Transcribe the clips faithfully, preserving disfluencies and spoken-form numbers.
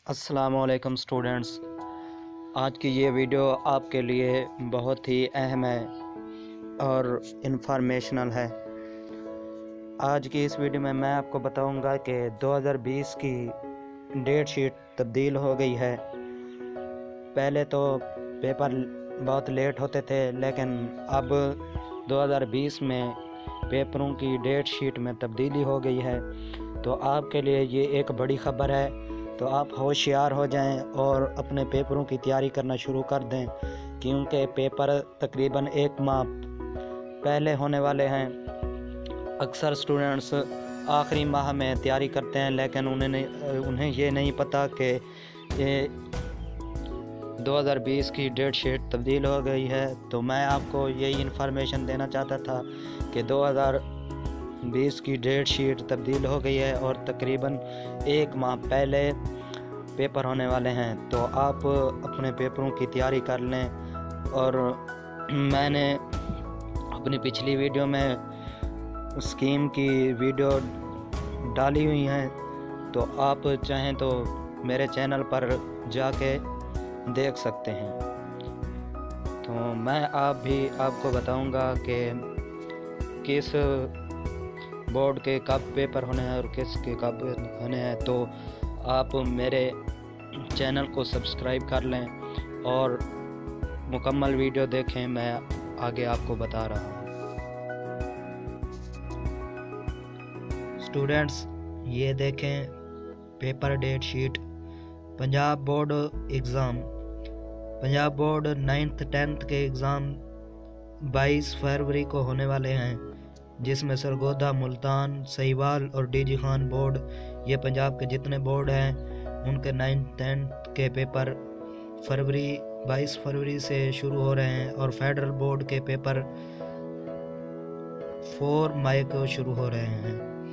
अस्सलाम वालेकुम स्टूडेंट्स। आज की ये वीडियो आपके लिए बहुत ही अहम है और इन्फॉर्मेशनल है। आज की इस वीडियो में मैं आपको बताऊंगा कि दो हज़ार बीस की डेट शीट तब्दील हो गई है। पहले तो पेपर बहुत लेट होते थे, लेकिन अब दो हज़ार बीस में पेपरों की डेट शीट में तब्दीली हो गई है। तो आपके लिए ये एक बड़ी ख़बर है, तो आप होशियार हो जाएं और अपने पेपरों की तैयारी करना शुरू कर दें, क्योंकि पेपर तकरीबन एक माह पहले होने वाले हैं। अक्सर स्टूडेंट्स आखिरी माह में तैयारी करते हैं, लेकिन उन्हें नहीं उन्हें ये नहीं पता कि ये दो हज़ार बीस की डेट शीट तब्दील हो गई है। तो मैं आपको यही इन्फॉर्मेशन देना चाहता था कि दो हज़ार बीस की डेट शीट तब्दील हो गई है और तकरीबन एक माह पहले पेपर होने वाले हैं। तो आप अपने पेपरों की तैयारी कर लें। और मैंने अपनी पिछली वीडियो में स्कीम की वीडियो डाली हुई हैं, तो आप चाहें तो मेरे चैनल पर जाके देख सकते हैं। तो मैं आप भी आपको बताऊंगा कि किस बोर्ड के कब पेपर होने हैं और किसके कब होने हैं। तो आप मेरे चैनल को सब्सक्राइब कर लें और मुकम्मल वीडियो देखें, मैं आगे आपको बता रहा हूँ। स्टूडेंट्स, ये देखें paper date sheet. Punjab board exam, Punjab board ninth tenth के एग्ज़ाम बाईस फरवरी को होने वाले हैं, जिसमें सरगोदा, मुल्तान, सहीवाल और डी जी खान बोर्ड, ये पंजाब के जितने बोर्ड हैं उनके नाइन्थ टेंथ के पेपर फरवरी बाईस फरवरी से शुरू हो रहे हैं और फेडरल बोर्ड के पेपर फोर मई को शुरू हो रहे हैं।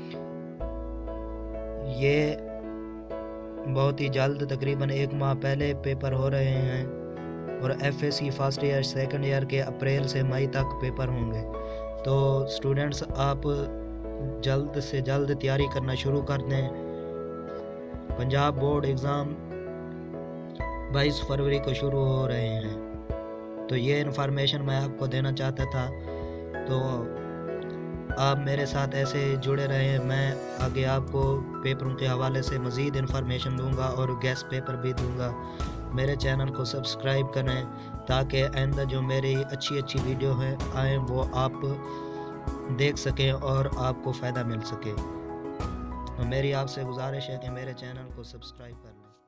ये बहुत ही जल्द तकरीबन एक माह पहले पेपर हो रहे हैं और F S C first year second year के अप्रैल से मई तक पेपर होंगे। तो स्टूडेंट्स, आप जल्द से जल्द तैयारी करना शुरू कर दें। पंजाब बोर्ड एग्ज़ाम बाईस फरवरी को शुरू हो रहे हैं। तो ये इन्फॉर्मेशन मैं आपको देना चाहता था। तो आप मेरे साथ ऐसे जुड़े रहें, मैं आगे आपको पेपरों के हवाले से मज़ीद इन्फॉर्मेशन दूंगा और गेस्ट पेपर भी दूंगा। मेरे चैनल को सब्सक्राइब करें ताकि आइंदा जो मेरी अच्छी अच्छी वीडियो हैं आए वो आप देख सकें और आपको फ़ायदा मिल सके। तो मेरी आपसे गुजारिश है कि मेरे चैनल को सब्सक्राइब कर लें।